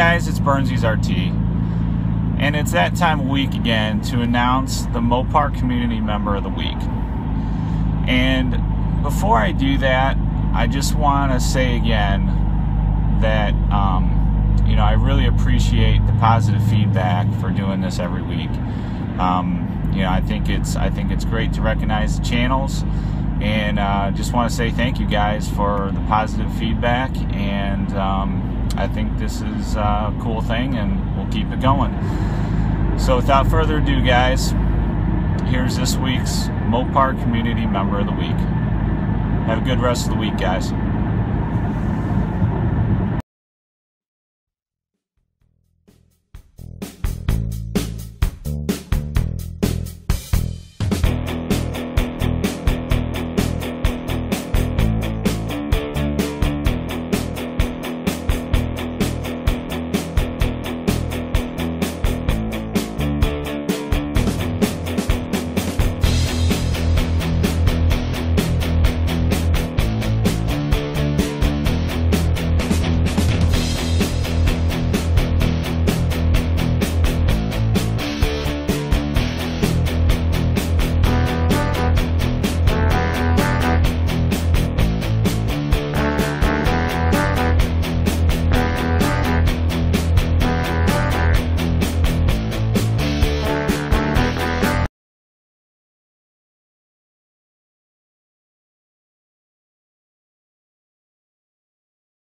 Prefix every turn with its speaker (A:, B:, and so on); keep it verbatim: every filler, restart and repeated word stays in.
A: guys, it's Burnseys R T, and it's that time of week again to announce the Mopar Community Member of the Week. And before I do that, I just want to say again that um, you know, I really appreciate the positive feedback for doing this every week. Um, you know, I think it's I think it's great to recognize the channels, and uh, just want to say thank you guys for the positive feedback. And um, I think this is a cool thing, and we'll keep it going. So without further ado, guys, here's this week's Mopar Community Member of the Week. Have a good rest of the week, guys.